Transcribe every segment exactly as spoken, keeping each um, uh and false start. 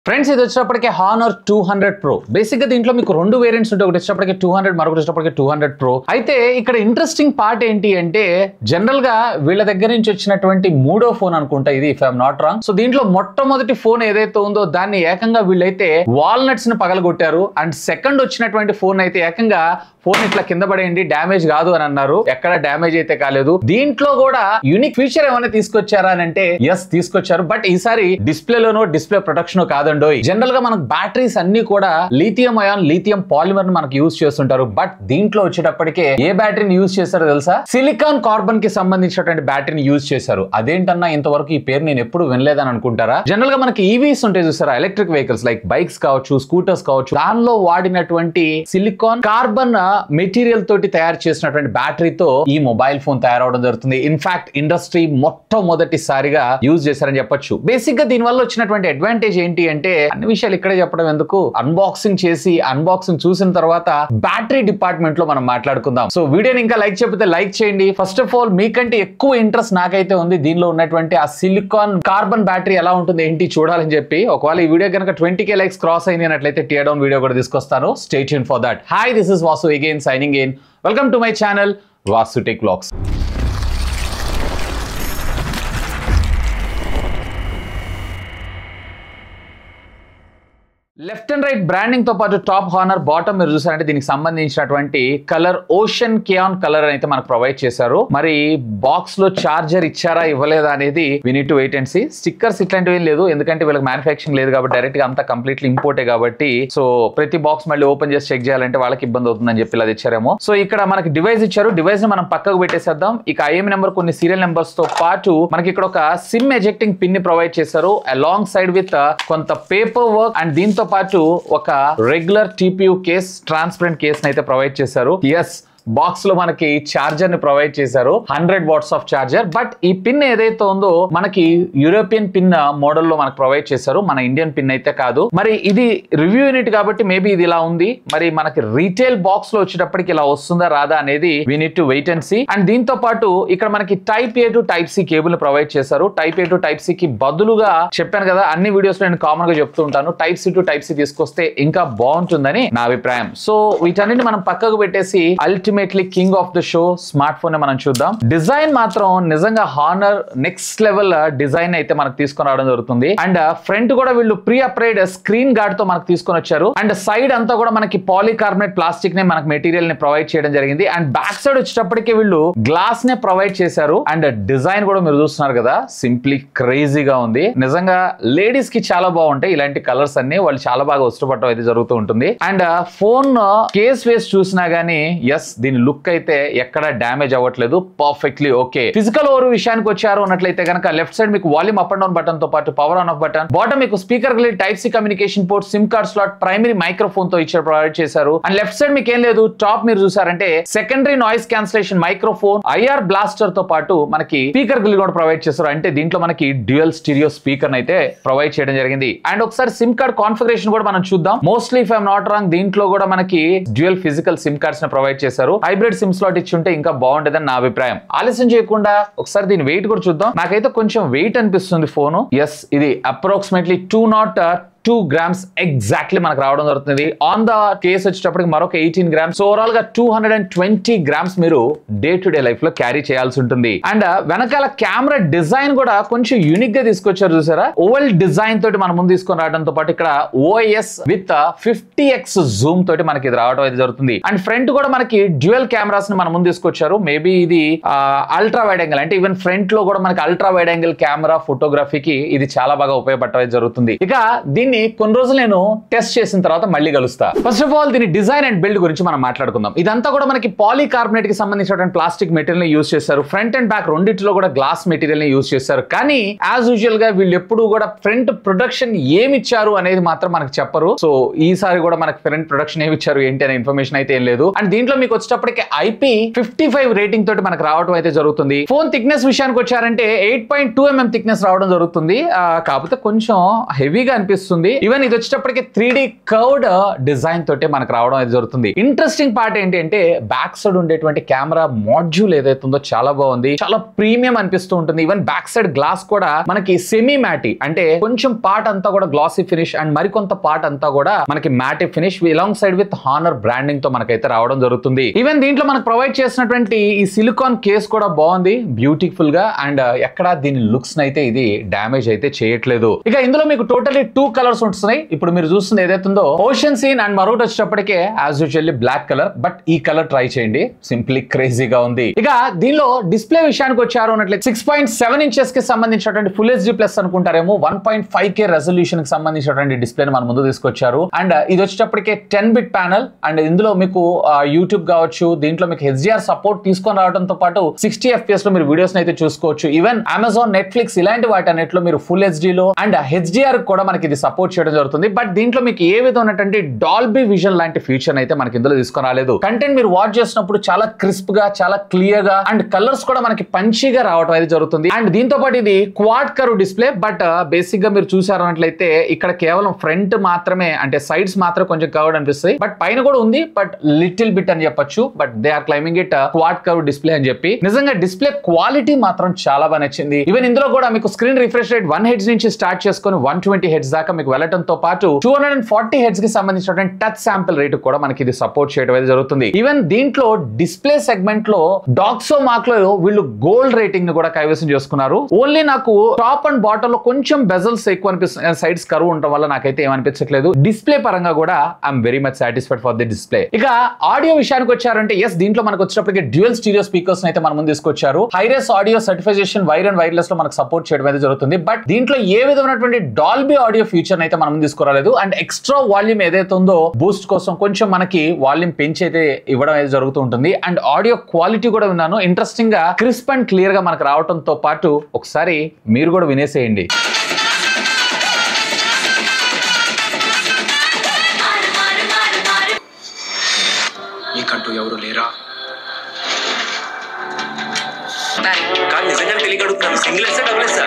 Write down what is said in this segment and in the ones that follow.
Friends ఇది వచ్చేటప్పటికే Honor two hundred pro basic గా దీంట్లో మీకు రెండు వేరియంట్స్ ఉంటాయి. ఒకటి వచ్చేటప్పటికే టూ హండ్రెడ్ మరొకటి వచ్చేటప్పటికే టూ హండ్రెడ్ ప్రో. అయితే ఇక్కడ ఇంట్రెస్టింగ్ పార్ట్ ఏంటి అంటే జనరల్ గా వీళ్ళ దగ్గర నుంచి వచ్చినటువంటి మూడో ఫోన్ అనుకుంటా ఇది, if I'm not wrong. So దీంట్లో మొట్టమొదటి ఫోన్ ఏదైతే ఉందో దాన్ని ఏకంగా వీళ్ళైతే వాల్నట్స్ ని పగలగొట్టారు. అండ్ సెకండ్ వచ్చినటువంటి ఫోన్ అయితే ఏకంగా ఫోన్ ఇట్లా కింద పడేయండి డ్యామేజ్ కాదు అని అన్నారు. ఎక్కడ డ్యామేజ్ అయితే కాలేదు. దీంట్లో కూడా యూనిక్ ఫీచర్ ఏమైనా తీసుకొచ్చారా అని అంటే ఎస్ తీసుకొచ్చారు. బట్ ఈసారి డిస్ప్లేలోనో డిస్ప్లే ప్రొటెక్షన్ కాదండి. జనరల్ గా మనకు బ్యాటరీస్ అన్ని కూడా లిథియం అయాన్ లిథియం పాలిమర్ ని మనకు యూజ్ చేస్తుంటారు. బట్ దీంట్లో వచ్చేటప్పటికే ఏ బ్యాటరీని యూజ్ చేశారో తెలుసా? సిలికాన్ కార్బన్ కి సంబంధించినటువంటి బ్యాటరీని యూజ్ చేశారు. అదేంటన్నా ఇంతవరకు ఈ పేరు నేను ఎప్పుడు వినలేదని అనుకుంటారా? జనరల్ గా మనకి ఈవీస్ ఉంటాయి చూసారా, ఎలక్ట్రిక్ వెహికల్స్ లైక్ బైక్స్ కావచ్చు, స్కూటర్స్ కావచ్చు, దానిలో వాడినటువంటి సిలికాన్ కార్బన్ మెటీరియల్ తోటి తయారు చేసినటువంటి బ్యాటరీతో ఈ మొబైల్ ఫోన్ తయారవడం జరుగుతుంది. ఇన్ఫాక్ట్ ఇండస్ట్రీ మొట్టమొదటిసారిగా యూజ్ చేశారని చెప్పొచ్చు. బేసిక్ గా దీని వల్ల వచ్చినటువంటి అడ్వాంటేజ్ ఏంటి అంటే అన్ని విషయాలు ఇక్కడే చెప్పడం ఎందుకు, అన్బాక్సింగ్ చేసి అన్బాక్సింగ్ చూసిన తర్వాత బ్యాటరీ డిపార్ట్మెంట్ లో మనం మాట్లాడుకుందాం. సో వీడియోని ఇంకా లైక్ చెప్పితే లైక్ చేయండి. ఫస్ట్ ఆఫ్ ఆల్ మీకంటే ఎక్కువ ఇంట్రెస్ట్ నాకైతే ఉంది దీనిలో ఉన్నటువంటి ఆ సిలికాన్ కార్బన్ బ్యాటరీ ఎలా ఉంటుంది ఏంటి చూడాలని చెప్పి. ఒకవేళ ఈ వీడియో కనుక ట్వంటీ కే లైక్స్ క్రాస్ అయినట్లయితే టియర్ డౌన్ వీడియో కూడా తీసుకొస్తాను. Stay tune for that. Hi, this is Vasu again signing in. Welcome to my channel Vasu Tech Vlogs. Left and right branding తో పాటు టాప్ హానర్ బాటమ్ మీరు చూసారంటే దీనికి సంబంధించినటువంటి colour ocean Kian colour అయితే మనకు ప్రొవైడ్ చేశారు. మరి బాక్స్ లో చార్జర్ ఇచ్చారా ఇవ్వలేదా అనేది we need to wait and see. Stickers ఇట్లాంటివి ఏం లేదు, ఎందుకంటే వీళ్ళకి మ్యానుఫ్యాక్చరింగ్ లేదు కాబట్టి డైరెక్ట్ గా అంతా కంప్లీట్లీ ఇంపోర్టే కాబట్టి సో ప్రతి బాక్స్ మళ్ళీ ఓపెన్ చేసి చెక్ చేయాలంటే వాళ్ళకి ఇబ్బంది అవుతుందని చెప్పి అది ఇచ్చారేమో. సో ఇక్కడ మనకి డివైస్ ఇచ్చారు. డివైస్ ని మనం పక్కకు పెట్టేసేద్దాం. ఇక ఐఎం నెంబర్ కొన్ని సీరియల్ నెంబర్స్ తో పాటు మనకి ఇక్కడ ఒక సిమ్ ఎజెక్టింగ్ పిన్ ని ప్రొవైడ్ చేశారు అలాంగ్ సైడ్ విత్ కొంత పేపర్ వర్క్. అండ్ దీంతో పాటు ఒక regular TPU case, transparent case అయితే ప్రొవైడ్ చేశారు. ఎస్, బాక్స్ లో మనకి చార్జర్ ని ప్రొవైడ్ చేశారు, hundred watts of charger. But ఈ పిన్ ఏదైతే ఉందో మనకి యూరోపియన్ పిన్ మోడల్ లో మనకు ప్రొవైడ్ చేశారు, మన ఇండియన్ పిన్ అయితే కాదు. మరి ఇది రివ్యూ యూనిట్ కాబట్టి మేబీ ఇది ఇలా ఉంది. మరి మనకి రీటైల్ బాక్స్ లో వచ్చేటప్పటికి ఇలా వస్తుందా రాదా అనేది we need to wait and see. And దీంతో పాటు ఇక్కడ మనకి type A to type C cable ని ప్రొవైడ్ చేశారు. Type A to type C కి బదులుగా చెప్పాను కదా అన్ని వీడియోస్ లో నేను కామన్ గా చెప్తూ ఉంటాను, type C to type C తీసుకొస్తే ఇంకా బాగుంటుందని నా అభిప్రాయం. సో వీటన్నిటిని మనం పక్కకు పెట్టేసి ultimate ultimately king of the show smart phone మనం చూద్దాం. డిజైన్ మాత్రం నిజంగా హానర్ నెక్స్ట్ లెవెల్ డిజైన్ అయితే మనకు తీసుకొని రావడం జరుగుతుంది. అండ్ ఫ్రంట్ కూడా వీళ్ళు ప్రీ అప్రైడ్ స్క్రీన్ గార్డ్ తో మనకు తీసుకొని వచ్చారు. అండ్ సైడ్ అంతా కూడా మనకి పాలికార్బోనేట్ ప్లాస్టిక్ ని మనకి మెటీరియల్ ని ప్రొవైడ్ చేయడం జరిగింది. అండ్ బ్యాక్ సైడ్ వచ్చేటప్పటికి వీళ్ళు గ్లాస్ నే ప్రొవైడ్ చేశారు. అండ్ డిజైన్ కూడా మీరు చూస్తున్నారు కదా, సింప్లీ క్రేజీగా ఉంది. నిజంగా లేడీస్ కి చాలా బాగుంటాయి ఇలాంటి కలర్స్ అన్ని, వాళ్ళు చాలా బాగా ఇష్టపడటం అయితే జరుగుతూ ఉంటుంది. అండ్ ఫోన్ కేస్ వేస్ చూసినా గానీ ఎస్ దీని లుక్ అయితే ఎక్కడ డ్యామేజ్ అవ్వట్లేదు, పర్ఫెక్ట్లీ ఓకే. ఫిజికల్ ఓవర్ విషయానికి వచ్చారు అన్నట్లయితే కనుక లెఫ్ట్ సైడ్ మీకు volume up and down button తో పాటు power on off button, bottom మీకు స్పీకర్ కి type C communication port, SIM card slot, primary microphone తో ఇచ్చారు ప్రొవైడ్ చేశారు. అండ్ లెఫ్ట్ సైడ్ మీకు ఏం లేదు, టాప్ మీరు చూసారంటే secondary noise cancellation microphone, IR blaster తో పాటు మనకి స్పీకర్ గిల్ కూడా ప్రొవైడ్ చేశారు. అంటే దీంట్లో మనకి డ్యూయల్ స్టీరియో స్పీకర్ అయితే ప్రొవైడ్ చేయడం జరిగింది. అండ్ ఒకసారి సిమ్ కార్డ్ కాన్ఫిగరేషన్ కూడా మనం చూద్దాం. Mostly if I'm not wrong దీంట్లో కూడా మనకి డ్యూయల్ ఫిజికల్ సిమ్ కార్డ్స్ ని ప్రొవైడ్ చేశారు. హైబ్రిడ్ సిమ్ స్లాట్ ఇచ్చి ఉంటే ఇంకా బాగుంటుందని నా అభిప్రాయం. ఆలస్యం చేయకుండా ఒకసారి దీని వెయిట్ కూడా చూద్దాం. నాకైతే కొంచెం వెయిట్ అనిపిస్తుంది ఫోన్. ఎస్, ఇది approximately two naught two grams exactly మనకు రావడం జరుగుతుంది. ఆన్ ద కేస్ వచ్చేటప్పటికి మరొక ఎయిటీన్ గ్రామ్స్. ఓవరాల్ గా two hundred and twenty grams మీరు డే టు డే లైఫ్ లో క్యారీ చేయాల్సి ఉంటుంది. అండ్ వెనకాల కెమెరా డిజైన్ కూడా కొంచెం యూనిక్ గా తీసుకొచ్చారు చూసారా. ఓవల్ డిజైన్ తోటి మనం ముందు తీసుకొని రావడంతో పాటు ఇక్కడ OS with fifty X zoom తోటి మనకి ఇది రావడం అయితే జరుగుతుంది. అండ్ ఫ్రంట్ కూడా మనకి డ్యూయల్ కెమెరాస్ ని మనం ముందు తీసుకొచ్చారు. మేబీ ఇది అల్ట్రా వైడ్ యాంగిల్, అంటే ఈవెన్ ఫ్రంట్ లో కూడా మనకి అల్ట్రా వైడ్ యాంగిల్ కెమెరా ఫోటోగ్రఫీకి ఇది చాలా బాగా ఉపయోగపడటం జరుగుతుంది. ఇక దీన్ని కొన్ని రోజులు నేను టెస్ట్ చేసిన తర్వాత మళ్ళీ కలుస్తా. ఫస్ట్ ఆఫ్ ఆల్ దీని డిజైన్ అండ్ బిల్డ్ గురించి మనం మాట్లాడుకుందాం. ఇదంతా కూడా మనకి పాలికార్బోనేట్ కి సంబంధించినటువంటి ప్లాస్టిక్ మెటీరియల్ ని యూజ్ చేశారు. ఫ్రంట్ అండ్ బ్యాక్ రెండింటిలో కూడా గ్లాస్ మెటీరియల్ ని యూజ్ చేశారు. కానీ యాజ్ యూజువల్ గా వీళ్ళు ఎప్పుడు కూడా ఫ్రంట్ ప్రొడక్షన్ ఏమి ఇచ్చారు అనేది మాత్రం మనకు చెప్పరు. సో ఈసారి కూడా మనకి ఫ్రంట్ ప్రొడక్షన్ ఏమి ఇచ్చారు ఏంటి అనే ఇన్ఫర్మేషన్ అయితే ఏం లేదు. అండ్ దీంట్లో మీకు వచ్చేటప్పటికి ఐపీ ఫిఫ్టీ ఫైవ్ రేటింగ్ తోటి మనకు రావడం అయితే జరుగుతుంది. ఫోన్ థిక్నెస్ విషయానికి వచ్చారంటే eight point two mm thickness రావడం జరుగుతుంది. కాకపోతే కొంచెం హెవీగా అనిపిస్తుంది జరుగుతుంది. ఈవెన్ ఇది వచ్చేటప్పటికి త్రీ డి కర్వ్డ్ డిజైన్ తోటే మనకు రావడం అయితే జరుగుతుంది. ఇంట్రెస్టింగ్ పార్ట్ ఏంటి అంటే బ్యాక్ సైడ్ ఉండేటువంటి కెమెరా మాడ్యూల్ ఏదైతే ఉందో చాలా బాగుంది, చాలా ప్రీమియం అనిపిస్తూ ఉంటుంది. ఈవెన్ బ్యాక్ సైడ్ గ్లాస్ కూడా మనకి సెమీ మ్యాటీ, అంటే కొంచెం పార్ట్ అంతా కూడా గ్లాసీ ఫినిష్ అండ్ మరికొంత పార్ట్ అంతా కూడా మనకి matte finish along side with Honor branding తో మనకైతే రావడం జరుగుతుంది. ఈవెన్ దీంట్లో మనకు ప్రొవైడ్ చేసినటువంటి ఈ సిలికాన్ కేస్ కూడా బాగుంది, బ్యూటిఫుల్ గా, అండ్ ఎక్కడ దీని లుక్స్ అయితే ఇది డ్యామేజ్ అయితే చేయట్లేదు. ఇక ఇందులో మీకు టోటలీ టూ కలర్స్ ఉంటున్నాయి. ఇప్పుడు మీరు చూస్తుంది ఏదైతే ఉందో ఓషన్ సీన్ అండ్ మరొకటి వచ్చేటప్పటికే as usually black colour, but ఈ కలర్ ట్రై చేయండి, సింప్లీ క్రేజీగా ఉంది. ఇక దీనిలో డిస్ప్లే విషయానికి వచ్చారు అన్నట్లయితే సిక్స్ పాయింట్ సెవెన్ ఇంచెస్ కి సంబంధించినటువంటి ఫుల్ హెచ్డి ప్లస్ అనుకుంటారేమో, one point five K resolution కి సంబంధించినటువంటి డిస్ప్లే మన ముందు తీసుకొచ్చారు. అండ్ ఇది వచ్చేటప్పటికే టెన్ బిట్ ప్యానల్, అండ్ ఇందులో మీకు యూట్యూబ్ కావచ్చు, దీంట్లో మీకు హెచ్డిఆర్ సపోర్ట్ తీసుకొని రావడంతో పాటు సిక్స్టీ ఎఫ్పిఎస్ లో మీరు వీడియోస్ అయితే చూసుకోవచ్చు. ఈవెన్ అమెజాన్, నెట్ఫ్లిక్స్ ఇలాంటి వాటి అన్నిట్లో మీరు ఫుల్ హెచ్డి లో అండ్ హెచ్డిఆర్ కూడా మనకి ఇది సపోర్ట్ చేయడం జరుగుతుంది. బట్ దీంట్లో మీకు ఏ విధమైనటువంటి డాల్బీ విజన్ లాంటి ఫీచర్ అయితే మనకి ఇందులో తీసుకొని రాలేదు. కంటెంట్ మీరు వాచ్ చేసినప్పుడు చాలా క్రిస్ప్ గా, చాలా క్లియర్ గా, అండ్ కలర్స్ కూడా మనకి పంచీగా రావడం అయితే జరుగుతుంది. అండ్ దీంతో పాటు ఇది quad curve display, but basic గా మీరు చూసారు అన్నట్లయితే ఇక్కడ కేవలం ఫ్రంట్ మాత్రమే, అంటే సైడ్స్ మాత్రం కొంచెం కర్వ్డ్ అనిపిస్తాయి, బట్ పైన కూడా ఉంది, బట్ లిటిల్ బిట్ అని చెప్పొచ్చు. But they are claiming it quad curve display అని చెప్పి. నిజంగా డిస్ప్లే క్వాలిటీ మాత్రం చాలా బాగా నచ్చింది. ఈవెన్ ఇందులో కూడా మీకు screen refresh rate one hertz నుంచి స్టార్ట్ చేసుకుని వన్ ట్వంటీ హెడ్స్ దాకా మీకు వెళ్ళడంతో పాటు two hundred and forty hertz కి సంబంధించినటువంటి టచ్ శాంపిల్ రేట్ కూడా మనకి ఇది సపోర్ట్ చేయడం అయితే జరుగుతుంది. ఈవెన్ దీంట్లో డిస్ప్లే సెగ్మెంట్ లో డాక్సో మార్క్ లో వీళ్ళు గోల్డ్ రేటింగ్ ని కూడా కైవసం చేసుకున్నారు. ఓన్లీ నాకు టాప్ అండ్ బాటమ్ లో కొంచెం బెజల్స్ ఎక్కువ అనిపిస్తుంది, సైడ్స్ కర్వ్ ఉండడం వల్ల నాకైతే ఏమనిపించట్లేదు. డిస్ప్లే పరంగా కూడా I'm very much satisfied for the display. ఇక ఆడియో విషయానికి వచ్చారంటే ఎస్, దీంట్లో మనకు వచ్చేటప్పటికి డ్యూయల్ స్టీరియో స్పీకర్స్ అయితే మన ముందు తీసుకొచ్చారు. Hi res audio certification wire and wireless లో మనకు సపోర్ట్ చేయడం అయితే జరుగుతుంది. బట్ దీంట్లో ఏ విధమైనటువంటి డాల్బీ ఆడియో ఫీచర్ అయితే మనం తీసుకురాలేదు. అండ్ ఎక్స్ట్రా వాల్యూమ్ ఏదైతే ఉందో బూస్ట్ కోసం కొంచెం మనకి వాల్యూమ్ పెంచి అయితే ఇవ్వడం అయితే జరుగుతూ ఉంటుంది. అండ్ ఆడియో క్వాలిటీ కూడా విన్నాను, ఇంట్రెస్టింగ్ గా క్రిస్ప్ అండ్ క్లియర్ గా మనకు రావడంతో పాటు ఒకసారి మీరు కూడా వినేసేయండి. నీకంటూ ఎవరు లేరా? కానీ నిజంగా తెలియగడుగుతున్నాను, సింగిల్ ఎస్సా డబుల్ ఎస్సా?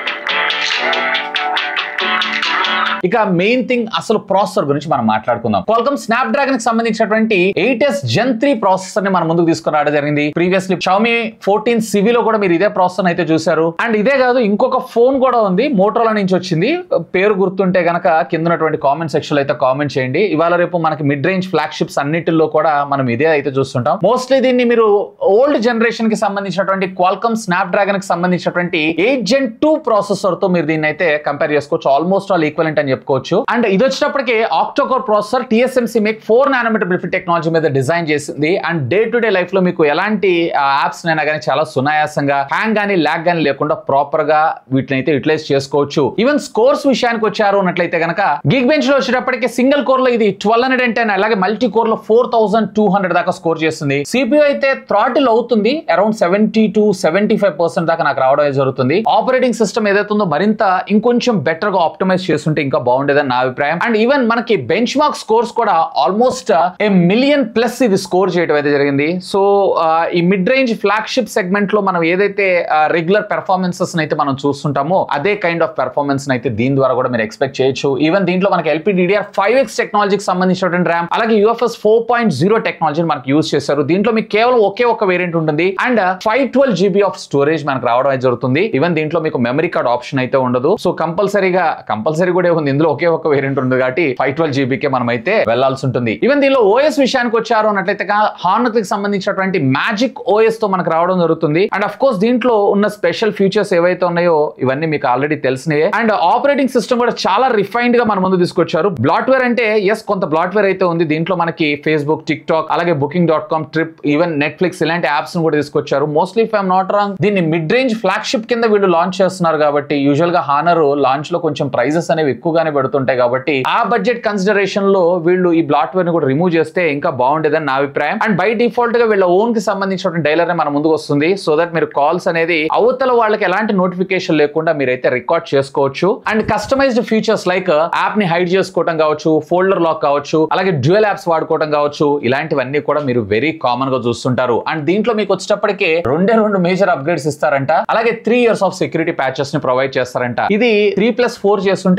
ఇక మెయిన్ థింగ్ అసలు ప్రాసెసర్ గురించి మనం మాట్లాడుకుందాం. క్వాల్కమ్ స్నాప్ డ్రాగన్ కి సంబంధించినటువంటి eight S gen three processor ని మన ముందుకు తీసుకుని రావడం జరిగింది. ప్రీవియస్లీ షామీ ఫోర్టీన్ సివిలో కూడా మీరు ఇదే ప్రాసెసర్ అయితే చూసారు. అండ్ ఇదే కాదు, ఇంకొక ఫోన్ కూడా ఉంది, మోటరోలా నుంచి వచ్చింది. పేరు గుర్తుంటే గనక కింద ఉన్నటువంటి కామెంట్ సెక్షన్ లో అయితే కామెంట్ చేయండి. ఇవాళ రేపు మనకి మిడ్ రేంజ్ ఫ్లాగ్షిప్స్ అన్నిటిలో కూడా మనం ఇదే అయితే చూస్తుంటాం. మోస్ట్లీ దీన్ని మీరు ఓల్డ్ జనరేషన్ కి సంబంధించినటువంటి క్వాల్కమ్ స్నాప్ డ్రాగన్ కి సంబంధించినటువంటి ఎయిట్ జెన్ టూ ప్రాసెసర్ తో మీరు దీన్ని అయితే కంపేర్ చేసుకోవచ్చు. ఆల్మోస్ట్ ఆల్ ఈక్వలెంట్ అని చెప్పుకోవచ్చు. అండ్ ఇది వచ్చేటప్పటికి octa core processor TSMC make four nanometer బిఫిట్ టెక్నాలజీ మీద డిజైన్ చేసింది. And day to day life లో మీకు ఎలాంటి యాప్స్ అయినా కానీ చాలా సునాయాసంగా హ్యాంగ్ గానీ ల్యాగ్ గానీ లేకుండా ప్రాపర్ గా వీటిని అయితే యూటిలైజ్ చేసుకోవచ్చు. ఈవెన్ స్కోర్స్ విషయానికి వచ్చారు అన్నట్లయితే కనుక గిగ్ బెంచ్ లో వచ్చేటప్పటికి సింగిల్ కోర్ లో ఇది ట్వెల్వ్ హండ్రెడ్ అండ్ టెన్, అలాగే మల్టీ కోర్ లో ఫోర్ థౌసండ్ టూ హండ్రెడ్ దాకా స్కోర్ చేస్తుంది. సిపియూ అయితే థ్రాటిల్ అవుతుంది, around seventy to seventy five percent దాకా నాకు రావడం జరుగుతుంది. ఆపరేటింగ్ సిస్టమ్ ఏదైతే ఉందో మరింత ఇంకొంచెం బెటర్ గా ఆప్టిమైజ్ చేస్తుంటే ఇంకా బాగుండేదని నా అభిప్రాయం. అండ్ ఈవెన్ మనకి బెంచ్ మార్క్ స్కోర్స్ కూడా ఆల్మోస్ట్ ఏ మిలియన్ ప్లస్ ఇది స్కోర్ చేయడం అయితే జరిగింది. సో ఈ మిడ్ రేంజ్ ఫ్లాగ్షిప్ సెగ్మెంట్ లో మనం ఏదైతే రెగ్యులర్ పెర్ఫార్మెన్సెస్ అయితే మనం చూస్తుంటామో అదే కైండ్ ఆఫ్ పెర్ఫార్మెన్స్ అయితే దీని ద్వారా కూడా మీరు ఎక్స్పెక్ట్ చేయొచ్చు. ఈవెన్ దీంట్లో మనకి ఎల్పిడిడిఆర్ ఫైవ్ ఎక్స్ టెక్నాలజీకి సంబంధించినటువంటి ర్యామ్, అలాగే యూఎఫ్ఎస్ ఫోర్ పాయింట్ జీరో టెక్నాలజీని మనకి యూజ్ చేశారు. దీంట్లో మీకు కేవలం ఒకే ఒక వేరియంట్ ఉంటుంది. And five twelve GB of storage మనకు రావడం అయితే జరుగుతుంది. ఈవెన్ దీంట్లో మీకు మెమరీ కార్డ్ ఆప్షన్ అయితే ఉండదు. సో కంపల్సరీగా కంపల్సరీ కూడా ఉంది, ఇందులో ఒకే ఒక వేరియంట్ ఉంది కాబట్టి ఫైవ్ ట్వెల్వ్ జీబీకే మనం అయితే వెళ్లాల్సి ఉంటుంది. ఈవెన్ దీనిలో ఓఎస్ విషయానికి వచ్చారు అన్నట్లయితే హార్నర్ కి సంబంధించినటువంటి మ్యాజిక్ ఓఎస్ తో మనకు రావడం జరుగుతుంది. అండ్ అఫ్ కోర్స్ దీంట్లో ఉన్న స్పెషల్ ఫీచర్స్ ఏవైతే ఉన్నాయో ఇవన్నీ మీకు ఆల్రెడీ తెలిసినవే. అండ్ ఆపరేటింగ్ సిస్టమ్ కూడా చాలా రిఫైన్డ్ గా మన ముందు తీసుకొచ్చారు. బ్లాట్వేర్ అంటే ఎస్ కొంత బ్లాట్వేర్ అయితే ఉంది. దీంట్లో మనకి ఫేస్బుక్, టిక్ టాక్, అలాగే booking dot com, trip, even Netflix ఇలాంటి యాప్స్ కూడా తీసుకొచ్చారు. Mostly if I'm not wrong దీన్ని మిడ్ రేంజ్ ఫ్లాగ్షిప్ కింద వీళ్ళు లాంచ్ చేస్తున్నారు కాబట్టి యూజువల్ గా హానర్ లాంచ్ లో కొంచెం ప్రైజెస్ అనేవి ఎక్కువగానే పెడుతుంటాయి కాబట్టి ఆ బడ్జెట్ కన్సిడరేషన్ లో వీళ్ళు ఈ బ్లాట్వేర్ ని కూడా రిమూవ్ చేస్తే ఇంకా బాగుండేదని నా అభిప్రాయం. అండ్ బై డిఫాల్ట్ గా వీళ్ళ ఓన్ కి సంబంధించిన డైలర్ మన ముందుకు వస్తుంది. సో దట్ మీరు కాల్స్ అనేది అవతల వాళ్ళకి ఎలాంటి నోటిఫికేషన్ లేకుండా మీరైతే రికార్డ్ చేసుకోవచ్చు. And customised features like app ని హైడ్ చేసుకోవడం కావచ్చు, ఫోల్డర్ లాక్ కావచ్చు, అలాగే డ్యూయల్ యాప్స్ వాడుకోవడం కావచ్చు, ఇలాంటివన్నీ కూడా మీరు వెరీ కామన్ గా చూస్తుంటారు. అండ్ దీంట్లో మీకు వచ్చేటప్పటికే రెండే రెండు మేజర్ అప్గ్రేడ్స్ ఇస్తారంట, అలాగే three years of security patches ని ప్రొవైడ్ చేస్తారంట. ఇది త్రీ ప్లస్ ఫోర్ చేస్తుంటే ఇంకా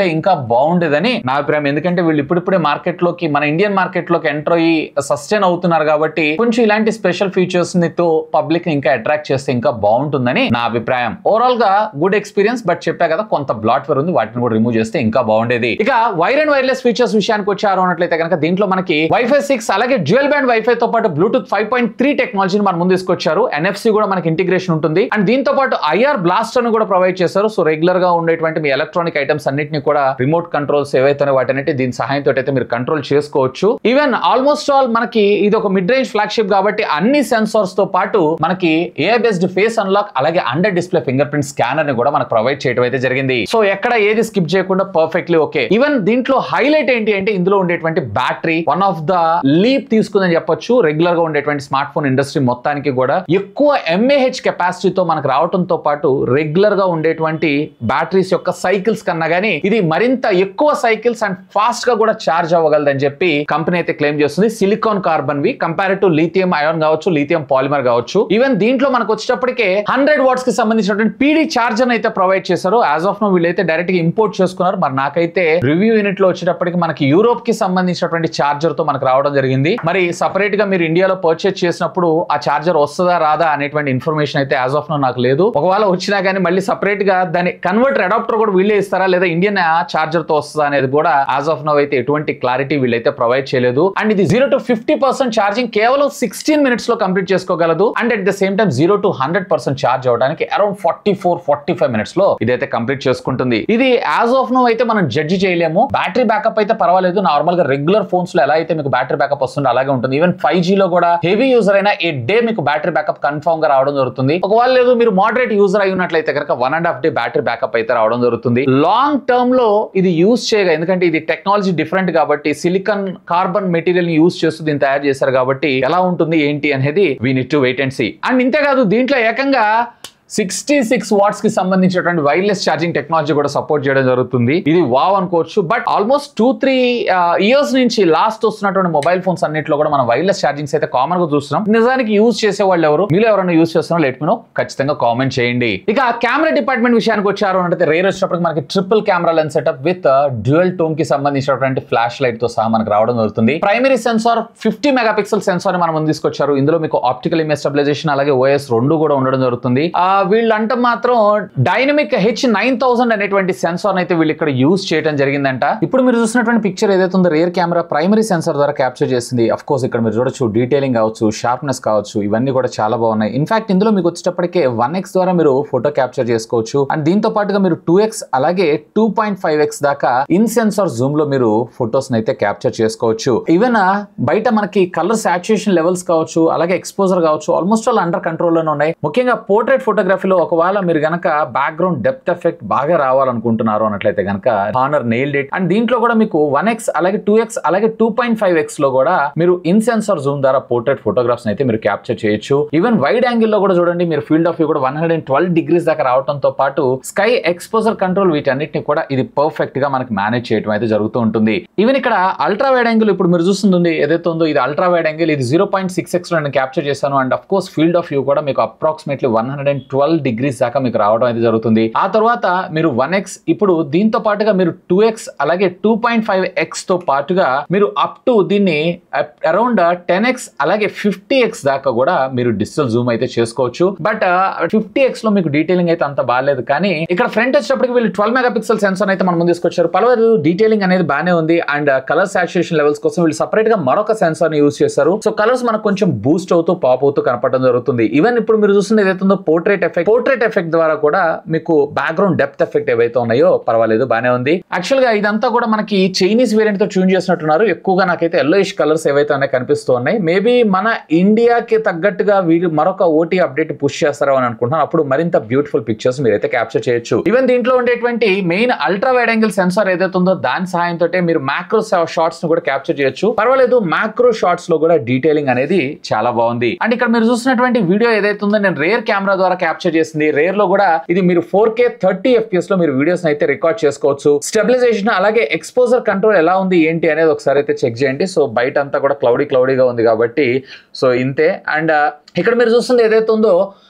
బాగుండేదని నా అభిప్రాయం. ఎందుకంటే వీళ్ళు ఇప్పుడిప్పుడే మార్కెట్ లోకి, మన ఇండియన్ మార్కెట్ లోకి ఎంటర్ అయ్యి సస్టైన్ అవుతున్నారు కాబట్టి కొంచెం ఇలాంటి స్పెషల్ ఫీచర్స్ ని తో పబ్లిక్ ని ఇంకా అట్రాక్ట్ చేస్తే ఇంకా బాగుంటుందని నా అభిప్రాయం. ఓవరాల్ గా గుడ్ ఎక్స్పీరియన్స్, బట్ చెప్పా కదా కొంత బ్లాట్వేర్ ఉంది, వాటిని కూడా రిమూవ్ చేస్తే ఇంకా బాగుండేది. ఇక వైర్ అండ్ వైర్లెస్ ఫీచర్స్ విషయానికి వచ్చారు అన్నట్లయితే కనుక దీంట్లో మనకి వైఫై సిక్స్ అలాగే డ్యూయల్ బ్యాండ్ వైఫై తో పాటు బ్లూటూత్ ఫైవ్ పాయింట్ త్రీ టెక్నాలజీని మన ముందు తీసుకొచ్చారు. ఎన్ఎఫ్సి కూడా మనకి ఇంటిగ్రేషన్ ఉంటుంది. అండ్ దీంతో పాటు ఐఆర్ బ్లాస్టర్ ని కూడా ప్రొవైడ్ చేశారు. సో రెగ్యులర్ గా ఉండేటువంటి మీ ఎలక్ట్రానిక్ ఐటమ్స్ అన్నిటిని కూడా రిమోట్ కంట్రోల్స్ ఏవైతే వాటన్నిటి దీని సహాయంతో అయితే మీరు కంట్రోల్ చేసుకోవచ్చు. ఈవెన్ ఆల్మోస్ట్ ఆల్ మనకి ఇది ఒక మిడ్ రేంజ్ ఫ్లాగ్షిప్ కాబట్టి అన్ని సెన్సార్స్ తో పాటు మనకి ఏఐ బేస్డ్ ఫేస్ అన్లాక్ అలాగే under display fingerprint scanner ని కూడా మనకు ప్రొవైడ్ చేయడం అయితే జరిగింది. సో ఎక్కడ ఏది స్కిప్ చేయకుండా పర్ఫెక్ట్లీ ఓకే. ఈవెన్ దీంట్లో హైలైట్ ఏంటి అంటే ఇందులో ఉండేటువంటి battery one of the leap తీసుకుందని చెప్పొచ్చు. రెగ్యులర్ గా ఉండేటువంటి స్మార్ట్ ఫోన్ ఇండస్ట్రీ మొత్తానికి కూడా ఎక్కువ ఎంఏహెచ్ కెపాసిటీతో మనకు రావడంతో పాటు రెగ్యులర్ గా ఉండేటువంటి బ్యాటరీస్ యొక్క సైకిల్స్ కన్నా గానీ ఇది మరింత ఎక్కువ సైకిల్స్ అండ్ ఫాస్ట్ గా కూడా చార్జ్ అవ్వగలదని చెప్పి కంపెనీ అయితే క్లెయిమ్ చేస్తుంది. Silicon carbon we compare to lithium ion కావచ్చు, లిథియం పాలిమర్ కావచ్చు. ఈవెన్ దీంట్లో మనకు వచ్చేటప్పటికే హండ్రెడ్ వాట్స్ కి సంబంధించినటువంటి పీడీ చార్జర్ అయితే ప్రొవైడ్ చేశారు. యాజ్ ఆఫ్ నో వీళ్ళైతే డైరెక్ట్ గా ఇంపోర్ట్ చేసుకున్నారు. మరి నాకైతే రివ్యూ యూనిట్ లో వచ్చేటప్పటికి మనకి యూరోప్ కి సంబంధించినటువంటి చార్జర్ తో మనకు రావడం జరిగింది. మరి సపరేట్ గా మీరు ఇండియాలో పర్చేస్ చేసినప్పుడు ఆ చార్జర్ వస్తుందా రాదా అనేటువంటి ఇన్ఫర్మేషన్ అయితే యాజ్ ఆఫ్ నో నాకు లేదు. ఒకవేళ వచ్చినా కానీ మళ్ళీ సపరేట్ గా దాని కన్వర్టర్ అడాప్టర్ కూడా వీళ్ళే ఇస్తారా లేదా ఇండియన్ చార్జర్ తో వస్తుందా అనేది కూడా యాజ్ ఆఫ్ నో అయితే ఎటువంటి క్లారిటీ వీళ్ళైతే ప్రొవైడ్ చేయలేదు. అండ్ ఇది zero to fifty percent charging కేవలం సిక్స్టీన్ మినిట్స్ లో కంప్లీట్ చేసుకోగలదు. And at the same time zero to hundred percent charge అవడానికి around forty four forty five minutes లో ఇదైతే కంప్లీట్ చేసుకుంటుంది. ఇది యాజ్ ఆఫ్ నో అయితే మనం జడ్జి చేయలేము. బ్యాటరీ బ్యాకప్ అయితే పర్వాలేదు. నార్మల్ గా రెగ్యులర్ ఫోన్స్ లో ఎలా అయితే మీకు బ్యాటరీ బ్యాకప్ వస్తుందో అలాగే ఉంటుంది. ఈవెన్ ఫైవ్ జీ లో కూడా హెవీ యూజర్ అయినా ఏ డే మీకు బ్యాటరీ బ్యాకప్ కన్ఫర్మ్ గా రావడం జరుగుతుంది. ఒకవేళ లేదు మీరు మోడరేట్ యూజర్ అయి ఉన్నట్లయితే కనుక one and half day battery backup అయితే రావడం జరుగుతుంది. లాంగ్ టర్మ్ లో ఇది యూజ్ చేయగా, ఎందుకంటే ఇది టెక్నాలజీ డిఫరెంట్ కాబట్టి సిలికాన్ కార్బన్ మెటీరియల్ ని యూజ్ చేస్తూ దీన్ని తయారు చేశారు కాబట్టి ఎలా ఉంటుంది ఏంటి అనేది we need to wait and see. And ఇంతేకాదు దీంట్లో ఏకంగా సిక్స్టీ సిక్స్ వాట్స్ కి సంబంధించినటువంటి వైర్లెస్ ఛార్జింగ్ టెక్నాలజీ కూడా సపోర్ట్ చేయడం జరుగుతుంది. ఇది వావ్ అనుకోవచ్చు. But almost two three years నుంచి లాస్ట్ వస్తున్నటువంటి మొబైల్ ఫోన్స్ అన్నింటిలో కూడా మనం వైర్లెస్ ఛార్జింగ్స్ అయితే కామన్ గా చూస్తున్నాం. నిజానికి యూజ్ చేసే వాళ్ళు ఎవరు, మీరు ఎవరైనా యూజ్ చేస్తున్నారో లెట్ మీ నో, ఖచ్చితంగా కామెంట్ చేయండి. ఇక కెమెరా డిపార్ట్మెంట్ విషయానికి వచ్చారు అంటే రేర్ వచ్చేటప్పటికి మనకి triple camera lens setup with dual tone కి సంబంధించినటువంటి ఫ్లాష్ లైట్ తో సహా మనకు రావడం జరుగుతుంది. Primary sensor fifty megapixel sensor ని మనం ముందు తీసుకొచ్చారు. ఇందులో మీకు ఆప్టికల్ ఇమేజ్ స్టెబిలైజేషన్ అలాగే ఓఎస్ రెండు కూడా ఉండడం జరుగుతుంది. వీళ్ళంట మాత్రం డైనమిక్ హెచ్ నైన్ థౌసండ్ అనేటువంటి సెన్సార్ అయితే వీళ్ళు ఇక్కడ యూజ్ చేయడం జరిగిందంట. ఇప్పుడు మీరు చూసినటువంటి పిక్చర్ ఏదైతే ఉందో రేర్ కెమెరా ప్రైమరీ సెన్సార్ ద్వారా క్యాప్చర్ చేసింది. అఫ్ కోర్స్ ఇక్కడ మీరు చూడొచ్చు డీటెయిలింగ్ కావచ్చు, షార్ప్నెస్ కావచ్చు, ఇవన్నీ కూడా చాలా బాగున్నాయి. ఇన్ఫాక్ట్ ఇందులో మీకు వచ్చేటప్పటికే వన్ ఎక్స్ ద్వారా మీరు ఫోటో క్యాప్చర్ చేసుకోవచ్చు. అండ్ దీంతో పాటుగా మీరు టూ ఎక్స్ అలాగే టూ పాయింట్ ఫైవ్ ఎక్స్ దాకా ఇన్ సెన్సార్ జూమ్ లో మీరు ఫొటోస్ అయితే క్యాప్చర్ చేసుకోవచ్చు. ఈవెన్ బయట మనకి కలర్ సాచురేషన్ లెవెల్స్ కావచ్చు అలాగే ఎక్స్పోజర్ కావచ్చు ఆల్మోస్ట్ ఆల్ అండర్ కంట్రోల్ లోనే ఉన్నాయి. ముఖ్యంగా పోర్ట్రేట్ ఫోటోగ్రఫీలో ఒకవేళ మీరు గనక బ్యాక్గ్రౌండ్ డెప్త్ ఎఫెక్ట్ బాగా రావాలనుకుంటున్నారు అన్నట్లయితే కనుక హానర్ నెయిల్డ్ ఇట్. అండ్ దీంట్లో కూడా మీకు వన్ ఎక్స్ అలాగే టూ ఎక్స్ అలాగే టూ పాయింట్ ఫైవ్ ఎక్స్ లో కూడా మీరు ఇన్ సెన్సార్ జూమ్ ద్వారా పోర్ట్రేట్ ఫోటోగ్రాఫ్స్ అయితే మీరు క్యాప్చర్ చేయొచ్చు. ఈవెన్ వైడ్ యాంగిల్ లో కూడా చూడండి మీరు ఫీల్డ్ ఆఫ్ వ్యూ కూడా one hundred and twelve degrees దాకా రావడంతో పాటు స్కై ఎక్స్పోజర్ కంట్రోల్ వీటన్నిటిని కూడా ఇది పర్ఫెక్ట్ గా మనకి మేనేజ్ చేయడం అయితే జరుగుతూ ఉంటుంది. ఈవెన్ ఇక్కడ అల్ట్రా వైడ్ యాంగిల్ ఇప్పుడు మీరు చూస్తుంది ఏదైతే ఉందో ఇది అల్ట్రా వైడ్ యాంగిల్, ఇది జీరో పాయింట్ సిక్స్ ఎక్స్ లో నేను క్యాప్చర్ చేశాను. And of course field of view కూడా మీకు approximately one hundred and twelve degrees దాకా మీకు రావడం అయితే జరుగుతుంది. ఆ తర్వాత మీరు వన్ ఎక్స్ ఇప్పుడు దీంతో పాటుగా మీరు టూ ఎక్స్ అలాగే టూ పాయింట్ ఫైవ్ ఎక్స్ తో పాటుగా మీరు అప్ టు దీన్ని అరౌండ్ టెన్ ఎక్స్ అలాగే ఫిఫ్టీ ఎక్స్ దాకా కూడా మీరు డిజిటల్ జూమ్ అయితే చేసుకోవచ్చు. బట్ ఫిఫ్టీ ఎక్స్ లో మీకు డీటెయిలింగ్ అయితే అంత బాగాలేదు. కానీ ఇక్కడ ఫ్రంట్ వచ్చేటప్పటికి వీళ్ళు ట్వెల్వ్ మెగా పిక్సెల్ సెన్సార్ అయితే మనం ముందు తీసుకొచ్చారు. పర్వాలేదు డీటెయిలింగ్ అనేది బాగానే ఉంది. అండ్ కలర్ సాచురేషన్ లెవెల్స్ కోసం వీళ్ళు సపరేట్ గా మరొక సెన్సార్ ని యూజ్ చేశారు. సో కలర్స్ మనకు కొంచెం బూస్ట్ అవుతూ పాప్ అవుతూ కనపడడం జరుగుతుంది. ఈవెన్ ఇప్పుడు మీరు చూస్తుంది ఏదైతే ఉందో పోర్ట్రేట్ ఎఫెక్ట్ పోర్ట్రేట్ ఎఫెక్ట్ ద్వారా కూడా మీకు బ్యాక్గ్రౌండ్ డెప్త్ ఎఫెక్ట్ ఏవైతే ఉన్నాయో పర్వాలేదు బానే ఉంది. యాక్చువల్ గా ఇదంతా కూడా మనకి చైనీస్ వేరియంట్ తో ట్యూన్ చేసినట్టున్నారు. ఎక్కువగా నాకైతే ఎల్లోయిష్ కలర్స్ ఏవైతే ఉన్నాయో కనిపిస్తూ ఉన్నాయి. మేబీ మన ఇండియాకి తగ్గట్టుగా వీళ్ళు మరొక ఓటీ అప్డేట్ పుష్ చేస్తారో అని అనుకుంటున్నాను. అప్పుడు మరింత బ్యూటిఫుల్ పిక్చర్స్ మీరైతే క్యాప్చర్ చేయొచ్చు. ఈవెన్ దీంట్లో ఉండేటువంటి main ultra wide angle sensor ఏదైతే ఉందో దాని సహాయంతో మీరు మ్యాక్రో షార్ట్స్ ను కూడా క్యాప్చర్ చేయొచ్చు. పర్వాలేదు మ్యాక్రో షార్ట్స్ లో కూడా డీటెయిలింగ్ అనేది చాలా బాగుంది. అండ్ ఇక్కడ మీరు చూసినటువంటి వీడియో ఏదైతే ఉందో నేను రేర్ కెమెరా ద్వారా క్యాప్చర్ చేసింది. రేర్ లో కూడా ఇది మీరు ఫోర్ కే థర్టీ ఎఫ్పిఎస్ లో మీరు వీడియోస్ అయితే రికార్డ్ చేసుకోవచ్చు. స్టెబిలైజేషన్ అలాగే ఎక్స్పోజర్ కంట్రోల్ ఎలా ఉంది ఏంటి అనేది ఒకసారి అయితే చెక్ చేయండి. సో బయట అంతా కూడా క్లౌడీ క్లౌడీగా ఉంది కాబట్టి సో ఇంతే. అండ్ ఇక్కడ మీరు చూస్తుంది ఏదైతే ఉందో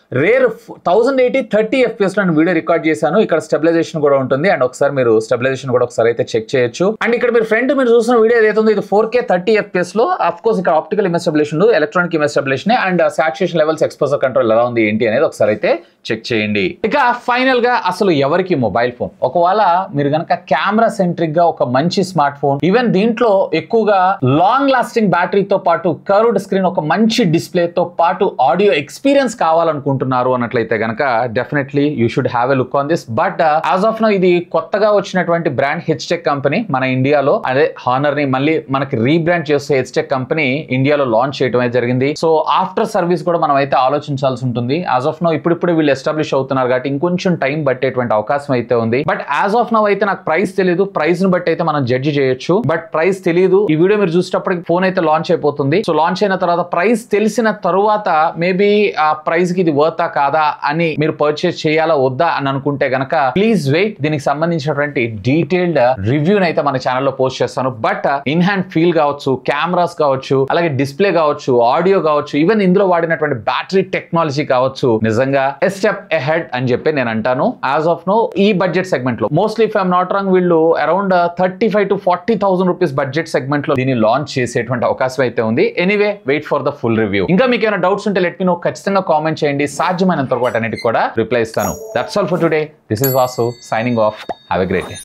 rear thousand eighty thirty FPS లో నేను వీడియో రికార్డ్ చేశాను. ఇక్కడ స్టెబిలైజేషన్ కూడా ఉంటుంది అండ్ ఒకసారి మీరు స్టెబిలైజేషన్ కూడా ఒకసారి అయితే చెక్ చేయొచ్చు. అండ్ ఇక్కడ మీరు ఫ్రంట్ మీరు చూసిన వీడియో ఏదైతే ఉందో ఇది ఫోర్ కే థర్టీ ఎఫ్పిఎస్ లో అఫ్ కోర్స్ ఇక్కడ optical image stabilisation, electronic image stabilisation and saturation levels, exposure control ఎలా ఉంది ఏంటి అనేది ఒకసారి అయితే చెక్ చేయండి. ఇక ఫైనల్ గా అసలు ఎవరికి మొబైల్ ఫోన్, ఒకవేళ మీరు గనక కెమెరా సెంట్రిక్ గా ఒక మంచి స్మార్ట్ ఫోన్, ఈవెన్ దీంట్లో ఎక్కువగా లాంగ్ లాస్టింగ్ బ్యాటరీతో పాటు కర్వ్డ్ స్క్రీన్, ఒక మంచి డిస్ప్లే తో పాటు ఆడియో ఎక్స్పీరియన్స్ కావాలనుకుంటున్నారు అన్నట్లయితే గనక definitely you should have a look on this. But as of now ఇది కొత్తగా వచ్చినటువంటి బ్రాండ్ హెచ్టెక్ కంపెనీ మన ఇండియాలో, అదే హానర్ ని మళ్ళీ మనకి రీబ్రాండ్ చేసే హెచ్టెక్ కంపెనీ ఇండియాలో లాంచ్ చేయడం అయితే జరిగింది. సో ఆఫ్టర్ సర్వీస్ కూడా మనం అయితే ఆలోచించాల్సి ఉంటుంది. యాజ్ ఆఫ్ నౌ ఇప్పుడిప్పుడు వీళ్ళు ఎస్టాబ్లిష్ అవుతున్నారు కాబట్టి ఇంకొంచెం టైం పట్టేటువంటి అవకాశం అయితే ఉంది. బట్ యాజ్ ఆఫ్ నౌ అయితే నాకు ప్రైస్ తెలియదు, ప్రైస్ ని బట్టి అయితే మనం జడ్జి చేయొచ్చు. బట్ ప్రైస్ తెలియదు, ఈ వీడియో మీరు చూసేటప్పటికి ఫోన్ అయితే లాంచ్ అయిపోతుంది. సో లాంచ్ అయిన తర్వాత ప్రైస్ తెలిసిన తరువాత మేబీ ఆ ప్రైస్ కి ఇది వర్తా కాదా అని మీరు పర్చేస్ చేయాలా వద్దా అని అనుకుంటే గనక ప్లీజ్ వెయిట్. దీనికి సంబంధించినటువంటి డీటెయిల్డ్ రివ్యూ అయితే మన ఛానల్లో పోస్ట్ చేస్తాను. బట్ ఇన్ హ్యాండ్ ఫీల్ కావచ్చు, కెమెరాస్ కావచ్చు, అలాగే డిస్ప్లే కావచ్చు, ఆడియో కావచ్చు, ఈవెన్ ఇందులో వాడినటువంటి బ్యాటరీ టెక్నాలజీ కావచ్చు, నిజంగా ఎ స్టెప్ అహెడ్ అని చెప్పి నేను అంటాను. యాజ్ ఆఫ్ నో ఈ బడ్జెట్ సెగ్మెంట్ లో mostly if I'm not wrong వీళ్ళు around thirty five to forty thousand rupees budget segment లో దీన్ని లాంచ్ చేసేటువంటి అవకాశం అయితే ఉంది. Anyway wait for the full review. ఇంకా మీకు ఏమైనా డౌట్స్ ఉంటే లెట్ మీ నో, ఖచ్చితంగా కామెంట్ చేయండి. సాధ్యమైనంత వరకు అన్నిటికి కూడా రిప్లై ఇస్తాను. That's all for today. This is Vasu signing off. Have a great day.